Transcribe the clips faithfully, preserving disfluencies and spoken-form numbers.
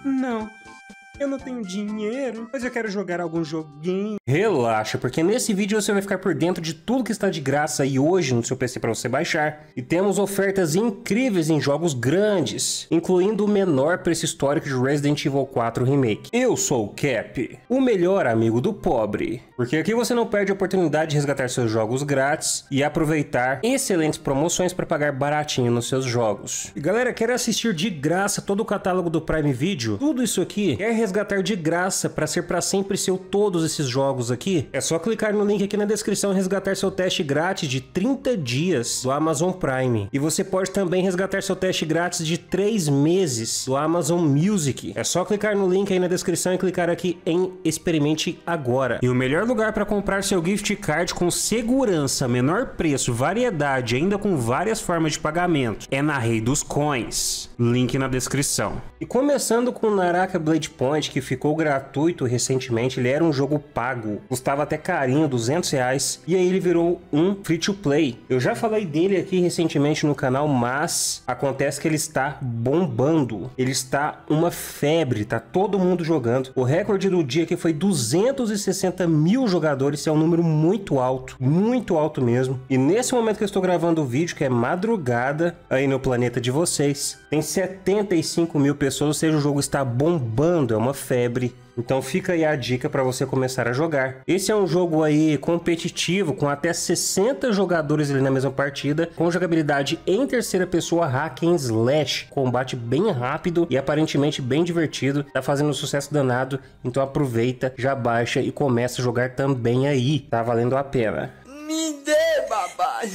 Não, eu não tenho dinheiro, mas eu quero jogar algum joguinho. Relaxa, porque nesse vídeo você vai ficar por dentro de tudo que está de graça aí hoje no seu P C para você baixar. E temos ofertas incríveis em jogos grandes, incluindo o menor preço histórico de Resident Evil quatro Remake. Eu sou o Cap, o melhor amigo do pobre, porque aqui você não perde a oportunidade de resgatar seus jogos grátis e aproveitar excelentes promoções para pagar baratinho nos seus jogos. E galera, quer assistir de graça todo o catálogo do Prime Video? Tudo isso aqui quer resgatar de graça para ser para sempre seu todos esses jogos aqui? É só clicar no link aqui na descrição e resgatar seu teste grátis de trinta dias do Amazon Prime. E você pode também resgatar seu teste grátis de três meses do Amazon Music. É só clicar no link aí na descrição e clicar aqui em Experimente Agora. E o melhor lugar para comprar seu gift card com segurança, menor preço, variedade, ainda com várias formas de pagamento, é na Rei dos Coins. Link na descrição. E começando com o Naraka Blade Point, que ficou gratuito recentemente. Ele era um jogo pago, custava até carinho, duzentos reais, e aí ele virou um free to play. Eu já falei dele aqui recentemente no canal, mas acontece que ele está bombando, ele está uma febre, tá todo mundo jogando. O recorde do dia aqui foi duzentos e sessenta mil jogadores, isso é um número muito alto, muito alto mesmo. E nesse momento que eu estou gravando o vídeo, que é madrugada aí no planeta de vocês, tem setenta e cinco mil pessoas, ou seja, o jogo está bombando, é uma febre. Então fica aí a dica para você começar a jogar. Esse é um jogo aí competitivo, com até sessenta jogadores ali na mesma partida, com jogabilidade em terceira pessoa, hack and slash, combate bem rápido e aparentemente bem divertido, tá fazendo um sucesso danado, então aproveita, já baixa e começa a jogar também aí, tá valendo a pena. Me dê, babá!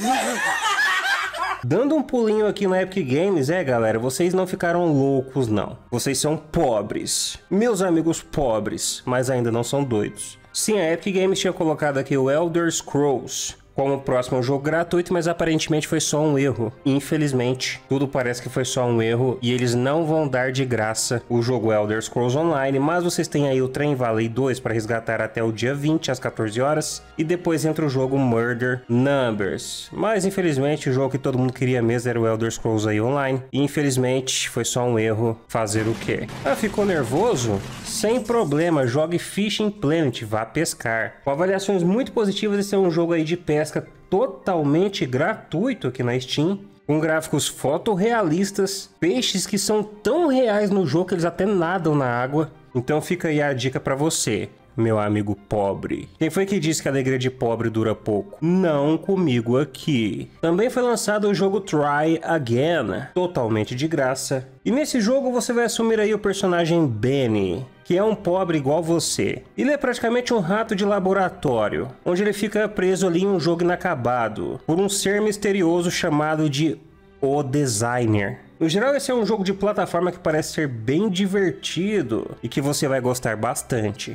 Dando um pulinho aqui na Epic Games, é galera, vocês não ficaram loucos não. Vocês são pobres. Meus amigos pobres, mas ainda não são doidos. Sim, a Epic Games tinha colocado aqui o Elder Scrolls como o próximo jogo gratuito, mas aparentemente foi só um erro. Infelizmente, tudo parece que foi só um erro e eles não vão dar de graça o jogo Elder Scrolls Online, mas vocês têm aí o Train Valley dois para resgatar até o dia vinte, às quatorze horas, e depois entra o jogo Murder Numbers. Mas infelizmente o jogo que todo mundo queria mesmo era o Elder Scrolls aí Online, e infelizmente foi só um erro. Fazer o quê? Ah, ficou nervoso? Sem problema, jogue Fishing Planet, vá pescar. Com avaliações muito positivas, esse é um jogo aí de pesca totalmente gratuito aqui na Steam, com gráficos fotorrealistas, peixes que são tão reais no jogo que eles até nadam na água. Então fica aí a dica para você, meu amigo pobre. Quem foi que disse que a alegria de pobre dura pouco? Não comigo aqui. Também foi lançado o jogo Try Again, totalmente de graça. E nesse jogo você vai assumir aí o personagem Benny, que é um pobre igual você. Ele é praticamente um rato de laboratório, onde ele fica preso ali em um jogo inacabado, por um ser misterioso chamado de O Designer. No geral, esse é um jogo de plataforma que parece ser bem divertido e que você vai gostar bastante.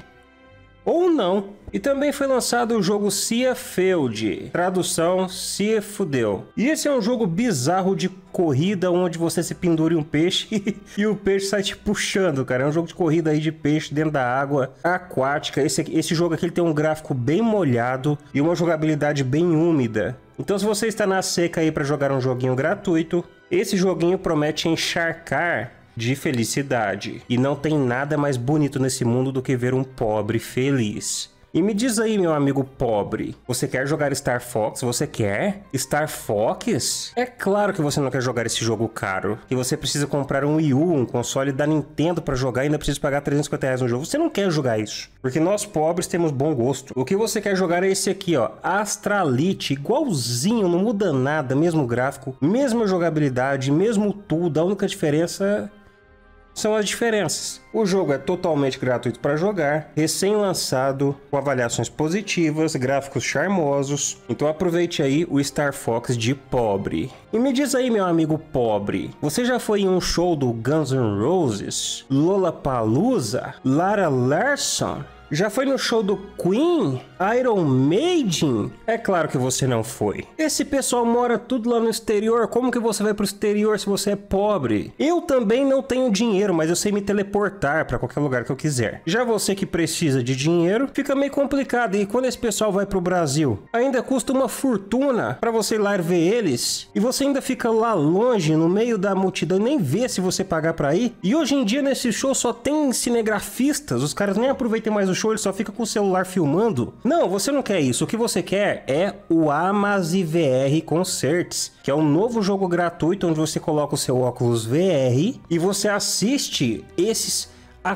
Ou não. E também foi lançado o jogo Cia Field, tradução Se Fudeu. E esse é um jogo bizarro de corrida, onde você se pendura em um peixe e o peixe sai te puxando, cara. É um jogo de corrida aí de peixe dentro da água aquática. Esse, aqui, esse jogo aqui ele tem um gráfico bem molhado e uma jogabilidade bem úmida. Então se você está na seca aí para jogar um joguinho gratuito, esse joguinho promete encharcar de felicidade. E não tem nada mais bonito nesse mundo do que ver um pobre feliz. E me diz aí, meu amigo pobre, você quer jogar Star Fox? Você quer? Star Fox? É claro que você não quer jogar esse jogo caro, que você precisa comprar um Wii U, um console da Nintendo para jogar e ainda precisa pagar trezentos e cinquenta reais no jogo. Você não quer jogar isso, porque nós pobres temos bom gosto. O que você quer jogar é esse aqui, ó, Astralite, igualzinho, não muda nada, mesmo gráfico, mesma jogabilidade, mesmo tudo, a única diferença são as diferenças. O jogo é totalmente gratuito para jogar, recém-lançado, com avaliações positivas, gráficos charmosos. Então aproveite aí o Star Fox de pobre. E me diz aí, meu amigo pobre, você já foi em um show do Guns N' Roses, Lollapalooza, Lara Larson? Já foi no show do Queen? Iron Maiden? É claro que você não foi. Esse pessoal mora tudo lá no exterior. Como que você vai pro exterior se você é pobre? Eu também não tenho dinheiro, mas eu sei me teleportar pra qualquer lugar que eu quiser. Já você que precisa de dinheiro, fica meio complicado. E quando esse pessoal vai pro Brasil? Ainda custa uma fortuna pra você ir lá ver eles. E você ainda fica lá longe, no meio da multidão, e nem vê se você pagar pra ir. E hoje em dia nesse show só tem cinegrafistas. Os caras nem aproveitam mais o show, ele só fica com o celular filmando. Não, você não quer isso. O que você quer é o AmazVR Concerts, que é um novo jogo gratuito onde você coloca o seu óculos V R e você assiste esses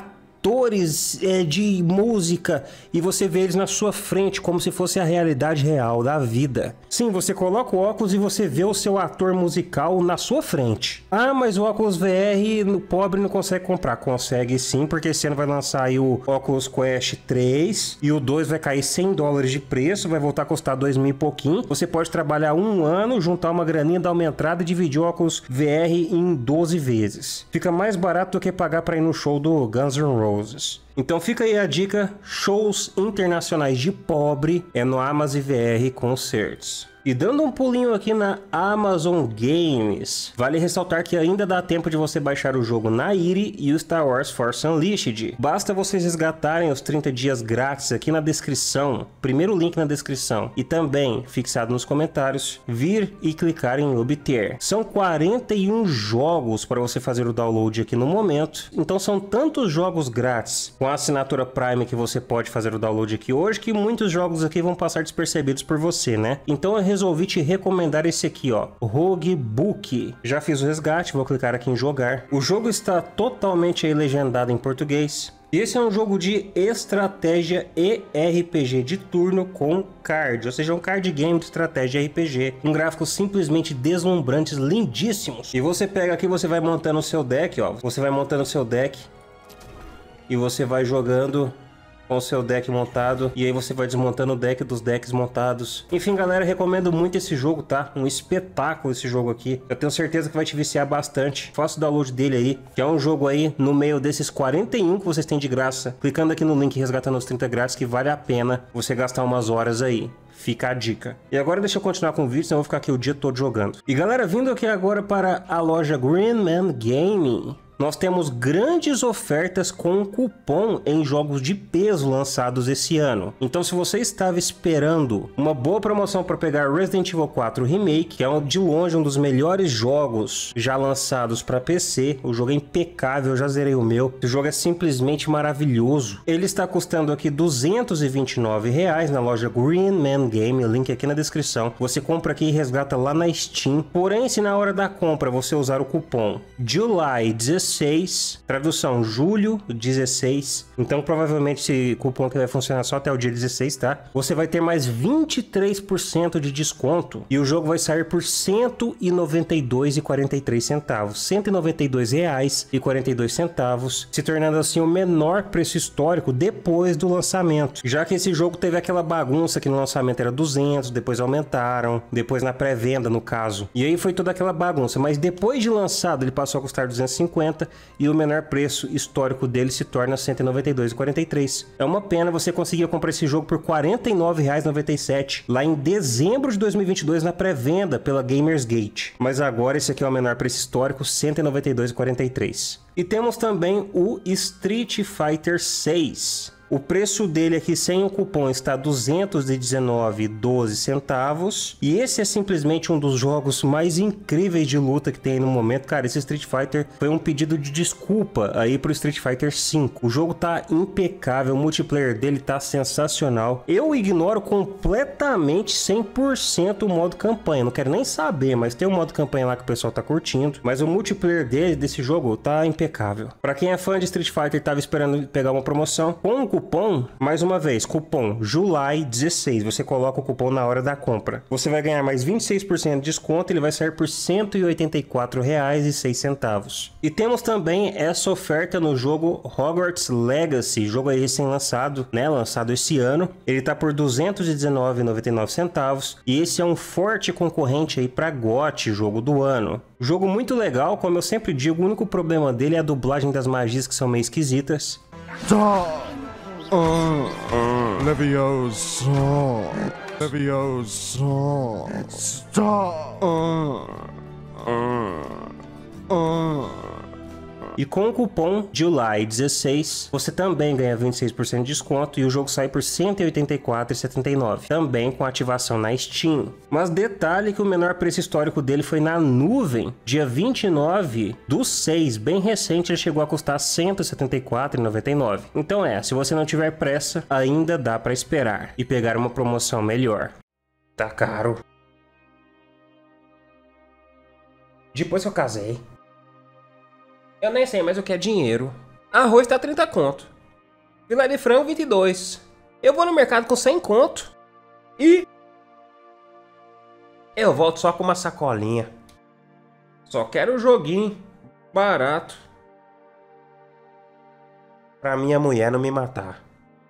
atores é, de música e você vê eles na sua frente como se fosse a realidade real da vida. Sim, você coloca o óculos e você vê o seu ator musical na sua frente. Ah, mas o óculos V R no pobre não consegue comprar. Consegue sim, porque esse ano vai lançar aí o Oculus Quest três e o dois vai cair cem dólares de preço, vai voltar a custar dois mil e pouquinho. Você pode trabalhar um ano, juntar uma graninha, dar uma entrada e dividir o óculos V R em doze vezes. Fica mais barato do que pagar para ir no show do Guns N' Roses. Então fica aí a dica, shows internacionais de pobre é no AmazVR Concerts. E dando um pulinho aqui na Amazon Games, vale ressaltar que ainda dá tempo de você baixar o jogo Nairi e o Star Wars Force Unleashed. Basta vocês resgatarem os trinta dias grátis aqui na descrição, primeiro link na descrição, e também fixado nos comentários, vir e clicar em obter. São quarenta e um jogos para você fazer o download aqui no momento, então são tantos jogos grátis com a assinatura Prime que você pode fazer o download aqui hoje, que muitos jogos aqui vão passar despercebidos por você, né? Então eu resolvi te recomendar esse aqui, ó, Roguebook. Já fiz o resgate, vou clicar aqui em jogar. O jogo está totalmente aí legendado em português. Esse é um jogo de estratégia e R P G de turno com card, ou seja, um card game de estratégia e R P G, com gráficos simplesmente deslumbrantes, lindíssimos. E você pega aqui, você vai montando o seu deck, ó, você vai montando o seu deck e você vai jogando com o seu deck montado, e aí você vai desmontando o deck dos decks montados. Enfim, galera, recomendo muito esse jogo, tá? Um espetáculo esse jogo aqui. Eu tenho certeza que vai te viciar bastante. Faça o download dele aí, que é um jogo aí no meio desses quarenta e um que vocês têm de graça. Clicando aqui no link resgatando os trinta grátis, que vale a pena você gastar umas horas aí. Fica a dica. E agora deixa eu continuar com o vídeo, senão eu vou ficar aqui o dia todo jogando. E galera, vindo aqui agora para a loja Green Man Gaming, nós temos grandes ofertas com cupom em jogos de peso lançados esse ano. Então se você estava esperando uma boa promoção para pegar Resident Evil quatro Remake, que é um, de longe um dos melhores jogos já lançados para P C, o jogo é impecável, eu já zerei o meu, o jogo é simplesmente maravilhoso. Ele está custando aqui duzentos e vinte e nove reais na loja Green Man Game, link aqui na descrição. Você compra aqui e resgata lá na Steam. Porém, se na hora da compra você usar o cupom July dezesseis, tradução julho dezesseis, então provavelmente esse cupom que vai funcionar só até o dia dezesseis, tá? Você vai ter mais vinte e três por cento de desconto e o jogo vai sair por cento e noventa e dois reais e quarenta e três centavos, cento e noventa e dois reais e quarenta e dois centavos, se tornando assim o menor preço histórico depois do lançamento, já que esse jogo teve aquela bagunça que no lançamento era duzentos, depois aumentaram, depois na pré-venda no caso, e aí foi toda aquela bagunça, mas depois de lançado ele passou a custar duzentos e cinquenta e o menor preço histórico dele se torna cento e noventa e dois reais e quarenta e três centavos. É uma pena, você conseguia comprar esse jogo por quarenta e nove reais e noventa e sete centavos lá em dezembro de dois mil e vinte e dois na pré-venda pela Gamersgate, mas agora esse aqui é o menor preço histórico, cento e noventa e dois reais e quarenta e três centavos. E temos também o Street Fighter seis. O preço dele aqui sem o cupom está duzentos e dezenove reais e doze centavos. E esse é simplesmente um dos jogos mais incríveis de luta que tem aí no momento. Cara, esse Street Fighter foi um pedido de desculpa aí pro Street Fighter cinco. O jogo tá impecável, o multiplayer dele tá sensacional. Eu ignoro completamente cem por cento o modo campanha. Não quero nem saber, mas tem um modo campanha lá que o pessoal tá curtindo. Mas o multiplayer dele, desse jogo, tá impecável. Pra quem é fã de Street Fighter e tava esperando pegar uma promoção, com o cupom, mais uma vez, cupom July dezesseis, você coloca o cupom na hora da compra. Você vai ganhar mais vinte e seis por cento de desconto, ele vai sair por cento e oitenta e quatro reais e seis centavos. E temos também essa oferta no jogo Hogwarts Legacy, jogo aí recém-lançado, né, lançado esse ano. Ele tá por duzentos e dezenove reais e noventa e nove centavos e esse é um forte concorrente aí para G O T, jogo do ano. Jogo muito legal, como eu sempre digo, o único problema dele é a dublagem das magias que são meio esquisitas. Uh, Leviosa. Leviosa. Stop. Uh, uh, uh. E com o cupom July dezesseis, você também ganha vinte e seis por cento de desconto e o jogo sai por cento e oitenta e quatro reais e setenta e nove centavos, também com ativação na Steam. Mas detalhe que o menor preço histórico dele foi na nuvem, dia vinte e nove do seis, bem recente, ele chegou a custar cento e setenta e quatro reais e noventa e nove centavos. Então é, se você não tiver pressa, ainda dá para esperar e pegar uma promoção melhor. Tá caro. Depois que eu casei, eu nem sei mais o que é dinheiro. Arroz tá trinta conto. Filé de frango vinte e dois. Eu vou no mercado com cem conto. E eu volto só com uma sacolinha. Só quero um joguinho barato pra minha mulher não me matar.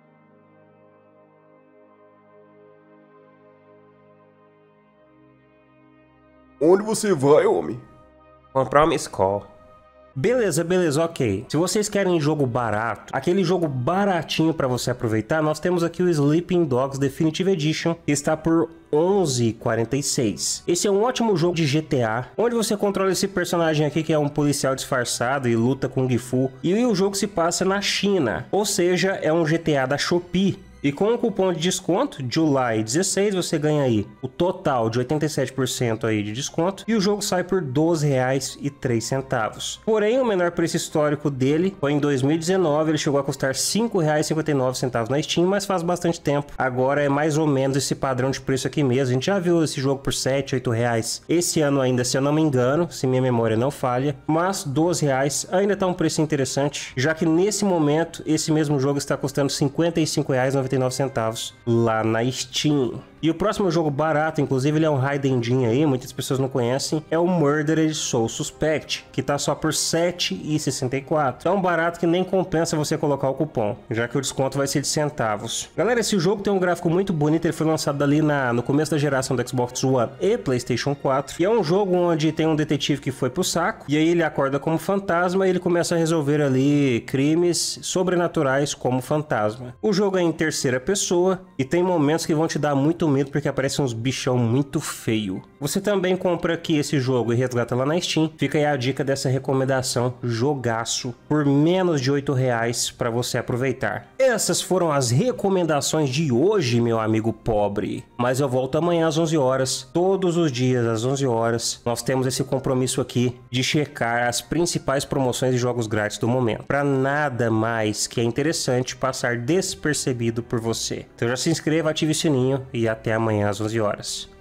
Onde você vai, homem? Comprar uma escola. Beleza, beleza, ok. Se vocês querem jogo barato, aquele jogo baratinho para você aproveitar, nós temos aqui o Sleeping Dogs Definitive Edition, que está por onze reais e quarenta e seis centavos. Esse é um ótimo jogo de G T A, onde você controla esse personagem aqui que é um policial disfarçado e luta com Kung Fu. E o jogo se passa na China, ou seja, é um G T A da Shopee. E com o cupom de desconto, July dezesseis, você ganha aí o total de oitenta e sete por cento aí de desconto e o jogo sai por doze reais e três centavos. Porém, o menor preço histórico dele foi em dois mil e dezenove, ele chegou a custar cinco reais e cinquenta e nove centavos na Steam, mas faz bastante tempo. Agora é mais ou menos esse padrão de preço aqui mesmo. A gente já viu esse jogo por sete, oito reais esse ano ainda, se eu não me engano, se minha memória não falha, mas doze reais ainda tá um preço interessante, já que nesse momento esse mesmo jogo está custando cinquenta e cinco reais e noventa e nove centavos lá na Steam. E o próximo jogo barato, inclusive ele é um hidden aí, muitas pessoas não conhecem, é o Murdered Soul Suspect, que tá só por sete reais e sessenta e quatro centavos. É um barato que nem compensa você colocar o cupom, já que o desconto vai ser de centavos. Galera, esse jogo tem um gráfico muito bonito, ele foi lançado ali na, no começo da geração do Xbox One e PlayStation quatro, e é um jogo onde tem um detetive que foi pro saco, e aí ele acorda como fantasma e ele começa a resolver ali crimes sobrenaturais como fantasma. O jogo é em terceira pessoa e tem momentos que vão te dar muito medo porque aparecem uns bichão muito feio. Você também compra aqui esse jogo e resgata lá na Steam. Fica aí a dica dessa recomendação, jogaço, por menos de oito reais para você aproveitar. Essas foram as recomendações de hoje, meu amigo pobre. Mas eu volto amanhã às onze horas, todos os dias às onze horas. Nós temos esse compromisso aqui de checar as principais promoções de jogos grátis do momento, para nada mais que é interessante passar despercebido por você. Então já se inscreva, ative o sininho e até amanhã às onze horas.